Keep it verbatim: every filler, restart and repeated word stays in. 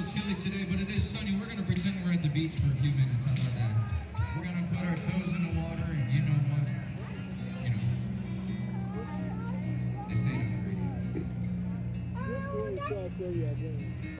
little chilly today, but it is sunny. We're gonna pretend we're at the beach for a few minutes. How about that? We're gonna put our toes in the water, and you know what? You know, they say it on the radio.